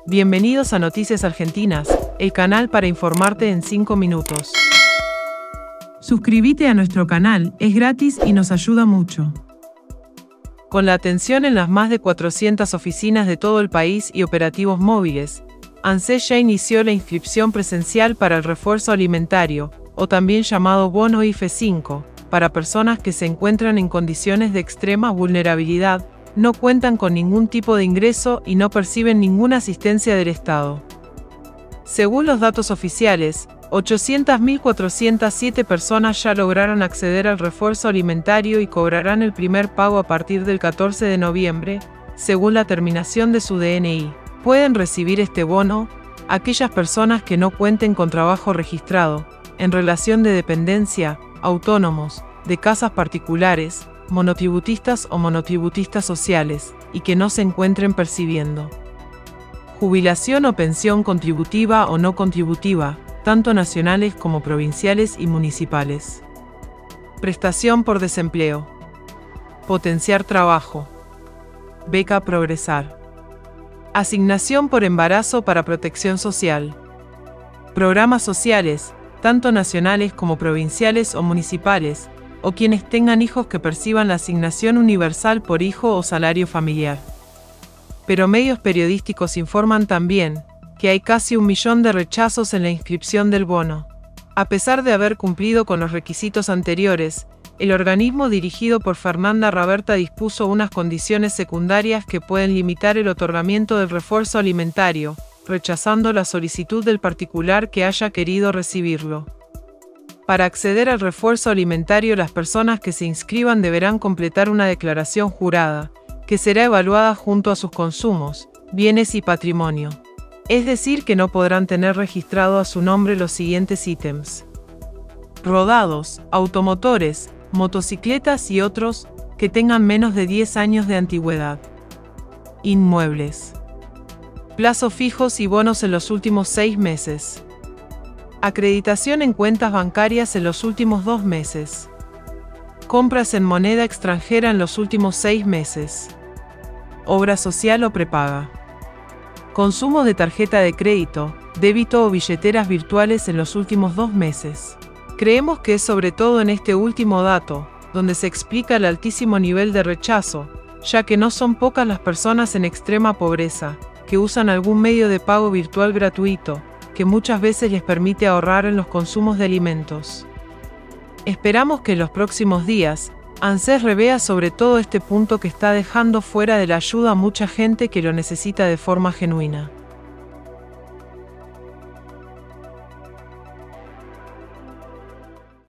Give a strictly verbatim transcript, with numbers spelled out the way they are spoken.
Bienvenidos a Noticias Argentinas, el canal para informarte en cinco minutos. Suscríbete a nuestro canal, es gratis y nos ayuda mucho. Con la atención en las más de cuatrocientas oficinas de todo el país y operativos móviles, ANSES ya inició la inscripción presencial para el refuerzo alimentario, o también llamado bono I F E cinco, para personas que se encuentran en condiciones de extrema vulnerabilidad, no cuentan con ningún tipo de ingreso y no perciben ninguna asistencia del Estado. Según los datos oficiales, ochocientas mil cuatrocientas siete personas ya lograron acceder al refuerzo alimentario y cobrarán el primer pago a partir del catorce de noviembre, según la terminación de su D N I. Pueden recibir este bono aquellas personas que no cuenten con trabajo registrado, en relación de dependencia, autónomos, de casas particulares, monotributistas o monotributistas sociales, y que no se encuentren percibiendo jubilación o pensión contributiva o no contributiva, tanto nacionales como provinciales y municipales. Prestación por desempleo. Potenciar trabajo. Beca Progresar. Asignación por embarazo para protección social. Programas sociales, tanto nacionales como provinciales o municipales, o quienes tengan hijos que perciban la asignación universal por hijo o salario familiar. Pero medios periodísticos informan también que hay casi un millón de rechazos en la inscripción del bono. A pesar de haber cumplido con los requisitos anteriores, el organismo dirigido por Fernanda Raberta dispuso unas condiciones secundarias que pueden limitar el otorgamiento del refuerzo alimentario, rechazando la solicitud del particular que haya querido recibirlo. Para acceder al refuerzo alimentario, las personas que se inscriban deberán completar una declaración jurada, que será evaluada junto a sus consumos, bienes y patrimonio. Es decir, que no podrán tener registrado a su nombre los siguientes ítems: rodados, automotores, motocicletas y otros que tengan menos de diez años de antigüedad. Inmuebles. Plazos fijos y bonos en los últimos seis meses. Acreditación en cuentas bancarias en los últimos dos meses. Compras en moneda extranjera en los últimos seis meses. Obra social o prepaga. Consumo de tarjeta de crédito, débito o billeteras virtuales en los últimos dos meses. Creemos que es sobre todo en este último dato, donde se explica el altísimo nivel de rechazo, ya que no son pocas las personas en extrema pobreza, que usan algún medio de pago virtual gratuito, que muchas veces les permite ahorrar en los consumos de alimentos. Esperamos que en los próximos días, ANSES revea sobre todo este punto que está dejando fuera de la ayuda a mucha gente que lo necesita de forma genuina.